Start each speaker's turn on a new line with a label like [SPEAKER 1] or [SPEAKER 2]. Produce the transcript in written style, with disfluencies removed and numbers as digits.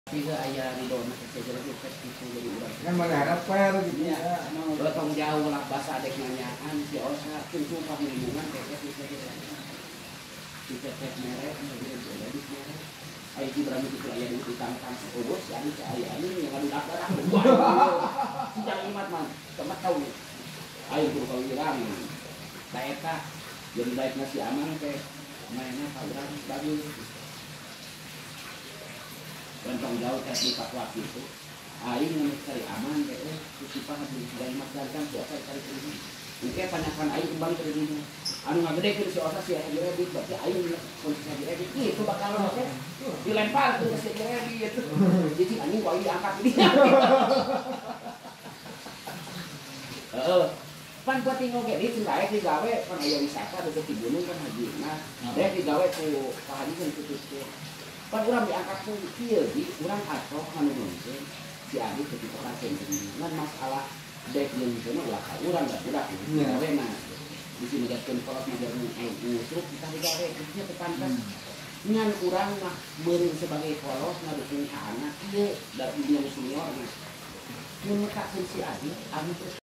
[SPEAKER 1] Tiga ayah di dona saya jadi itu jadi urang.
[SPEAKER 2] Kan mana per gitu
[SPEAKER 1] Ya,
[SPEAKER 2] ya.
[SPEAKER 1] tong jauh lah bahasa adek nanyaan si Osa pun sumpah lingkungan kayak gitu saja. Kita cek merek jadi merek. Ayo di berani itu ayah di tangkang bos ya ini ayah ini yang ada darah. Jangan imat man, tempat tahu. Ayo guru kau irang. Daerah jadi baik nasi aman teh mainnya kawuran bagus. Rentang jauh teknik waktu itu aing cari aman kayak kusipah di dari mas dagang biasa cari ini mungkin panyakan aing kembali ke dirinya anu ngagede ke si Osa si Haji Redit berarti aing kondisi Haji Redit itu bakal dilempar ke si Haji Redit jadi anjing kok diangkat dia pan buat tinggal kayak ini cendayak digawe kan aya wisata ada di gunung kan haji nah deh digawe ku Pak Haji kan tutup pan urang diangkat ku kieu di urang atoh anu mungkin si Adi ketika pasien dengan masalah dek yang itu ulah ka urang da budak gawe mah di sini gaskeun kolot ngajarkeun truk kita digawe nya tepantas ngan urang mah meureun sebagai kolot ngadukung anak ieu dari yang senior mah mun mekakeun si Adi anu terus